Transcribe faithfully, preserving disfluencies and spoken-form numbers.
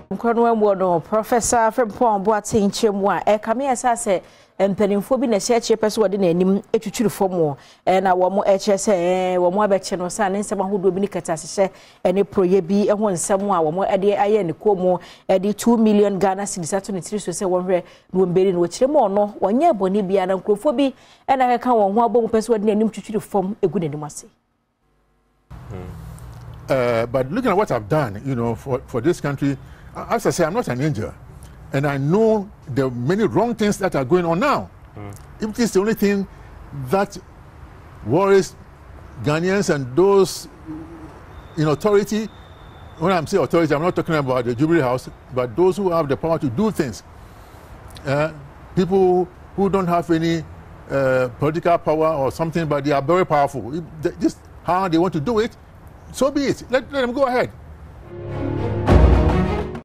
Mkono Professor Frimpong-Boateng chemwa e kame asase mpanimfo bi na hye pese wode na anim etwutwuru fomo e na wo mo e kyese wo mo abeche no sa ne nsem ahodo bi ni katasehye ene proye bi e ho nsem a wo mo e de aye ne komo e de two million Ghana cedis ato ne tiri so se wo hwe no mberi no kire mo no wonye boni bia na nkrofo bi e na ka wo ho abom pese wode na anim twutwuru fom egu nanim ase. Uh, but looking at what I've done, you know, for, for this country, as I say, I'm not an angel. And I know there are many wrong things that are going on now. Mm. If it's the only thing that worries Ghanaians and those in authority, when I'm saying authority, I'm not talking about the Jubilee House, but those who have the power to do things. Uh, people who don't have any uh, political power or something, but they are very powerful. If they, just how they want to do it, so be it. Let, let them go ahead.